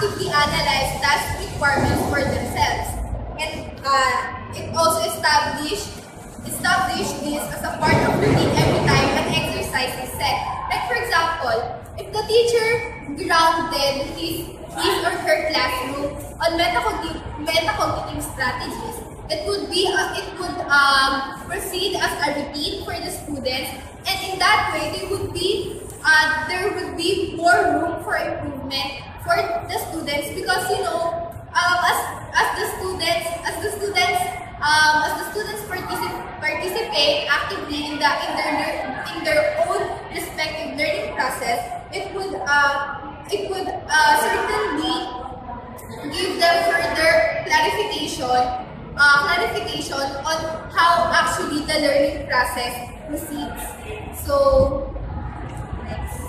actively analyze task requirements for themselves. And it also established this as a part of routine every time an exercise is set. Like for example, if the teacher grounded his or her classroom on metacognitive strategies, it would proceed as a routine for the students, and in that way there would be more room for improvement for the students, because as the students participate actively in their own respective learning process, it would certainly give them further clarification on how actually the learning process proceeds. So next.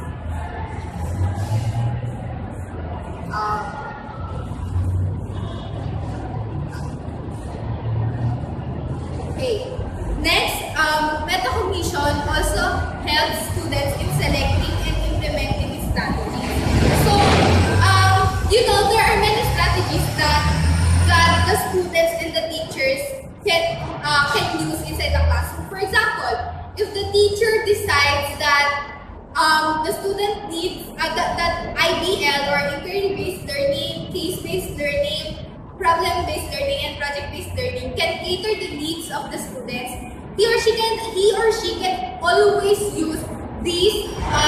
Okay. Next, metacognition also helps students in selecting and implementing strategies. So, there are many strategies that the students and the teachers can use inside the classroom. For example, if the teacher decides that the student needs that IBL or inquiry-based learning, case-based learning, problem-based learning, and project-based learning can cater the needs of the students, he or she can always use these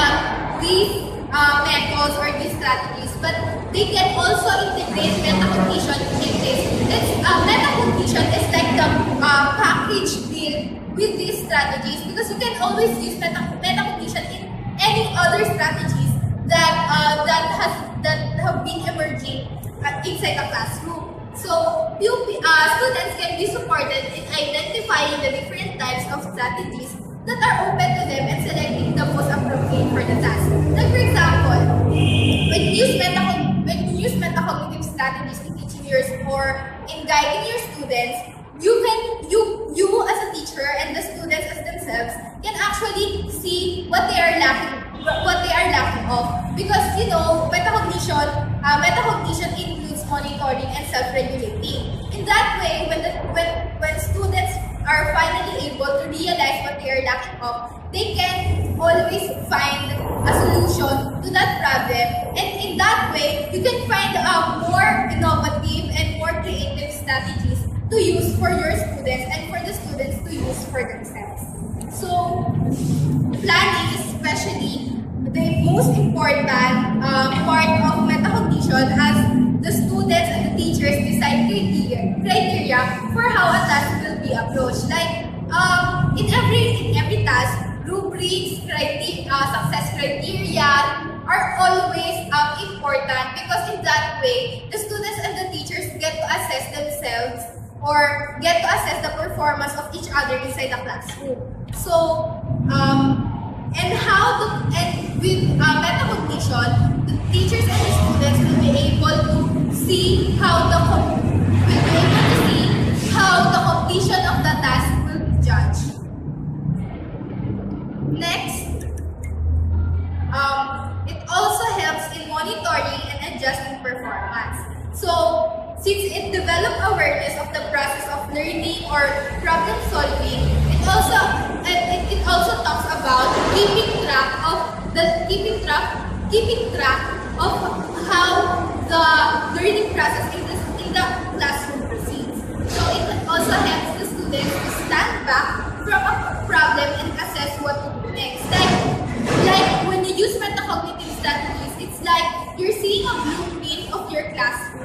methods or these strategies, but they can also integrate metacognition in this. Metacognition is like the package deal with these strategies, because you can always use metacognition in any other strategies that have been emerging inside the classroom. So, students can be supported in identifying the different types of strategies that are open to them and selecting the most appropriate for the task. Like for example, when you use metacognitive strategies in teaching or in guiding your students, you as a teacher and the students as themselves can actually see what they are lacking of, because metacognition includes monitoring and self-regulating. In that way, when students are finally able to realize what they are lacking of, they can always find a solution to that problem, and in that way you can find more innovative and more creative strategies to use for your students and for the students to use for themselves. So planning is especially the most important part of metacognition, as the students and the teachers decide criteria for how a task will be approached. Like in every task, rubrics, success criteria are always important, because in that way the students and the teachers get to assess themselves or get to assess the performance of each other inside the classroom. So with metacognition, the teachers and the students will be able to see how the completion of the task will be judged. Next, it also helps in monitoring and adjusting performance. So, since it develops awareness of the process of learning or problem solving, it also talks about keeping track of how the learning process in the classroom proceeds. So it also helps the students to stand back from a problem and assess what to do next. Like when you use metacognitive strategies, it's like you're seeing a blueprint of your classroom.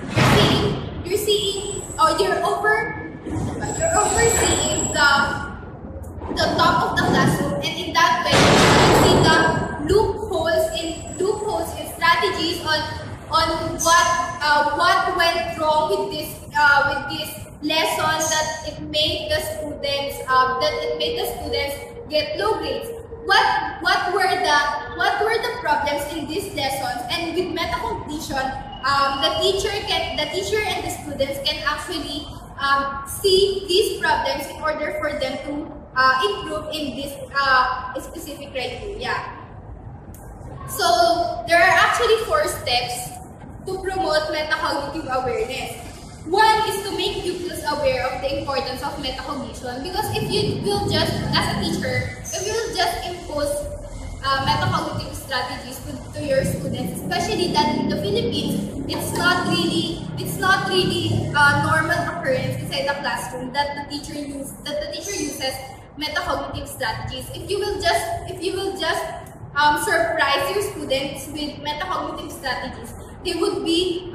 You're overseeing the top of the classroom, and in that way you see the loopholes in strategies on what went wrong with this lesson that it made the students get low grades. What were the problems in these lessons? And with metacognition, the teacher and the students can actually see these problems in order for them to improve in this specific criteria. So there are actually 4 steps to promote metacognitive awareness. One is to make pupils aware of the importance of metacognition, because if you will just, as a teacher, if you will just impose metacognitive strategies to your students, especially that in the Philippines, it's not really a normal occurrence inside the classroom that the teacher uses metacognitive strategies. If you will just surprise your students with metacognitive strategies, they would be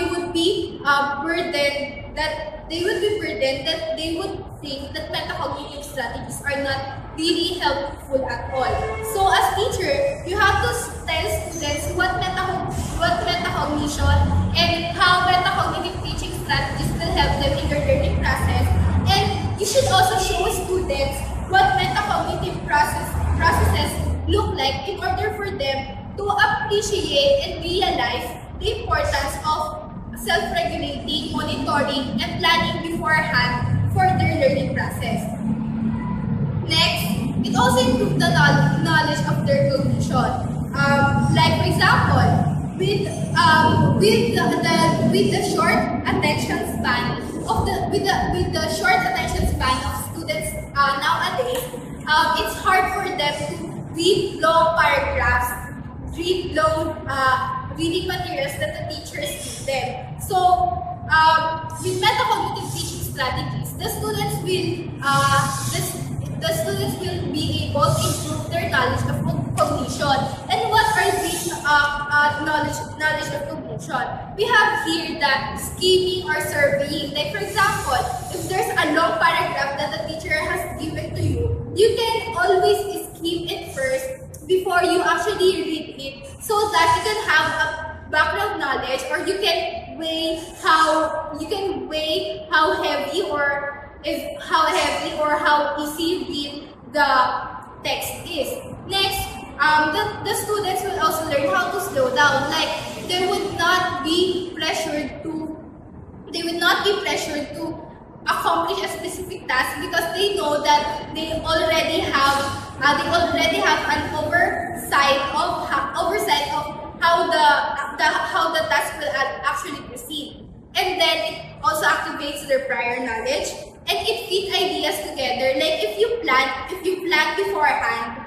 burdened that they would think that metacognitive strategies are not really helpful at all. So as teacher, you have to tell students what metacognition and how metacognitive teaching strategies will help them in their learning process. And you should also show students what metacognitive processes look like in order for them to appreciate and realize the importance of self-regulating, monitoring, and planning beforehand for their learning process. Next, it also improves the knowledge of their cognition. Like for example, with the short attention span of students nowadays, it's hard for them to read long paragraphs, read long reading materials that the teachers give them. So, with metacognitive teaching strategies, the students will be able to improve their knowledge of cognition. And what are these knowledge of cognition? We have here that skimming or surveying. Like for example, if there's a long paragraph that the teacher has given to you, you can always skim it first before you actually read it, so that you can have a background knowledge, or you can weigh how heavy or how easy read the text is. Next, the students will also learn how to slow down. Like they would not be pressured to accomplish a specific task, because they know that they already have an oversight of how the task will actually proceed. And then it also activates their prior knowledge, and it fits ideas together. Like if you plan beforehand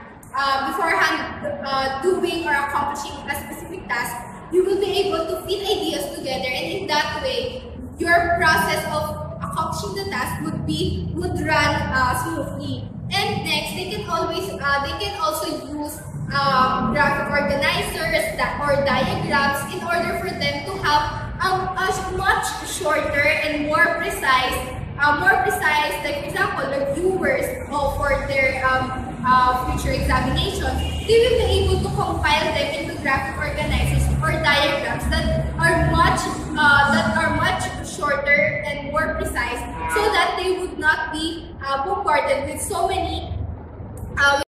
doing or accomplishing a specific task, you will be able to fit ideas together, and in that way, your process of accomplishing the task would run smoothly. And next, they can also use graphic organizers or diagrams in order for them to have a much shorter and more precise, like for example, reviewers for their future examinations. They will be able to compile them into graphic organizers or diagrams that are much shorter and more precise, so that they would not be bombarded with so many